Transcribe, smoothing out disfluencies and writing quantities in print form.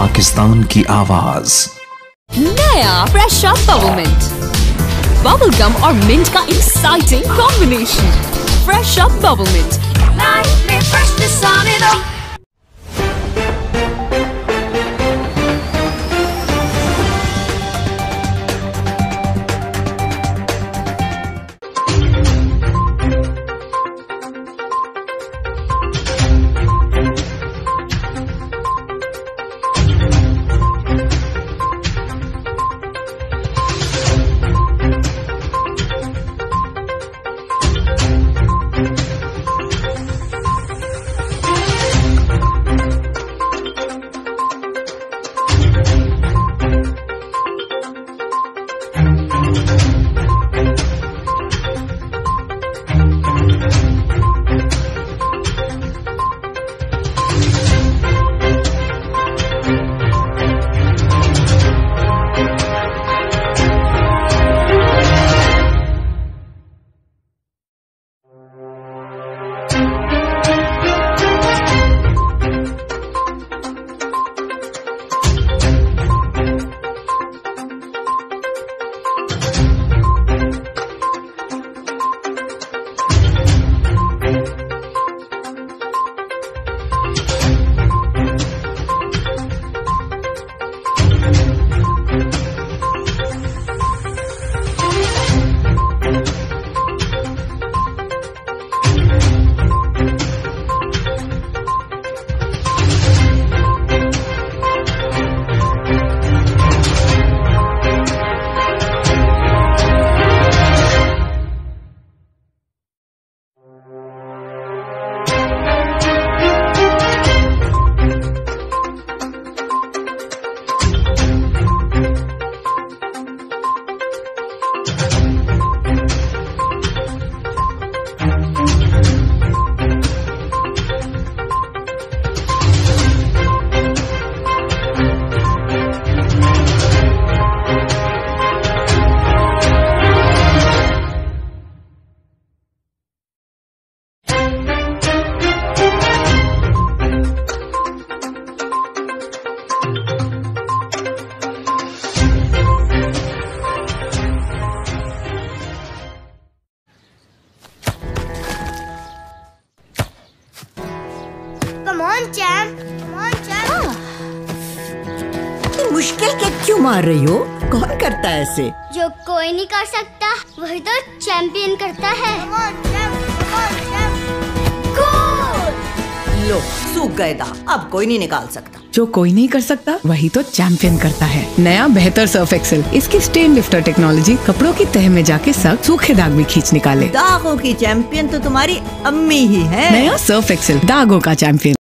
पाकिस्तान की आवाज। नया fresh up bubble mint, bubble gum और मिंट का exciting combination. Fresh up bubble mint, life में फ्रेशनेस आने दो। मुश्किल के क्यों मार रही हो? कौन करता है ऐसे? जो कोई नहीं कर सकता वही तो चैंपियन करता है। लो सूख गए दाग, अब कोई नहीं निकाल सकता। जो कोई नहीं कर सकता वही तो चैंपियन करता है। नया बेहतर सर्फ एक्सेल, इसकी स्टेन लिफ्टर टेक्नोलॉजी कपड़ों की तह में जाके सख्त सूखे दाग भी खींच निकाले। दागों की चैंपियन तो तुम्हारी अम्मी ही है। नया सर्फ एक्सेल, दागों का चैंपियन।